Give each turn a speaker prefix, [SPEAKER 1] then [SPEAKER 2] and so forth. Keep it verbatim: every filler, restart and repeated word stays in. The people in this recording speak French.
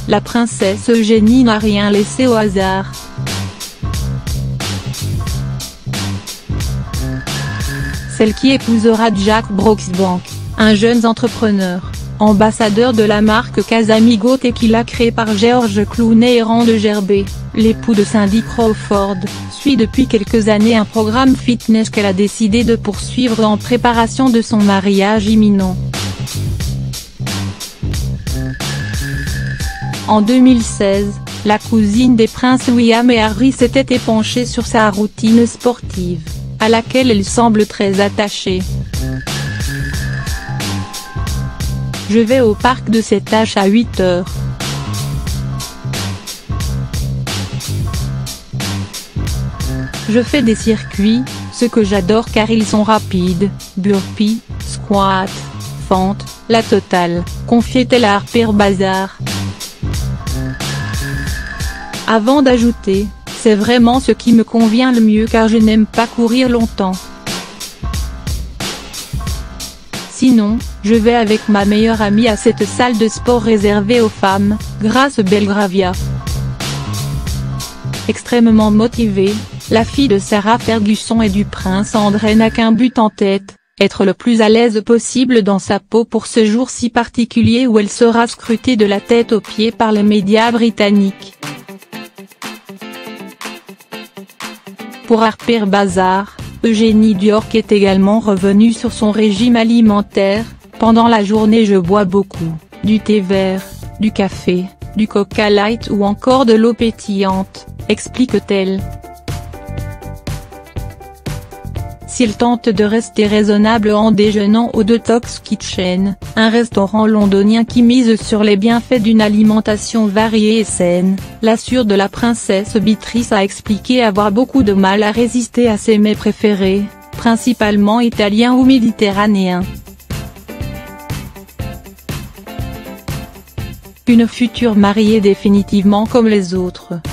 [SPEAKER 1] la princesse Eugénie n'a rien laissé au hasard. Celle qui épousera Jack Brooksbank, un jeune entrepreneur, ambassadeur de la marque Casamigo Tequila créée par George Clooney et Rand Gerbet, l'époux de Cindy Crawford, suit depuis quelques années un programme fitness qu'elle a décidé de poursuivre en préparation de son mariage imminent. En deux mille seize, la cousine des princes William et Harry s'était épanchée sur sa routine sportive, à laquelle elle semble très attachée. Je vais au parc de cette tâche à huit heures. Je fais des circuits, ce que j'adore car ils sont rapides, burpees, squats, fentes, la totale, confiait-elle à Harper Bazaar. Avant d'ajouter, c'est vraiment ce qui me convient le mieux car je n'aime pas courir longtemps. Sinon, je vais avec ma meilleure amie à cette salle de sport réservée aux femmes, Grace Belgravia. Extrêmement motivée, la fille de Sarah Ferguson et du prince André n'a qu'un but en tête, être le plus à l'aise possible dans sa peau pour ce jour si particulier où elle sera scrutée de la tête aux pieds par les médias britanniques. Pour Harper Bazaar, Eugénie Diorc est également revenue sur son régime alimentaire. Pendant la journée je bois beaucoup, du thé vert, du café, du Coca Light ou encore de l'eau pétillante, explique-t-elle. S'il tente de rester raisonnable en déjeunant au Detox Kitchen, un restaurant londonien qui mise sur les bienfaits d'une alimentation variée et saine, l'assure de la princesse Beatrice a expliqué avoir beaucoup de mal à résister à ses mets préférés, principalement italiens ou méditerranéens. Une future mariée définitivement comme les autres.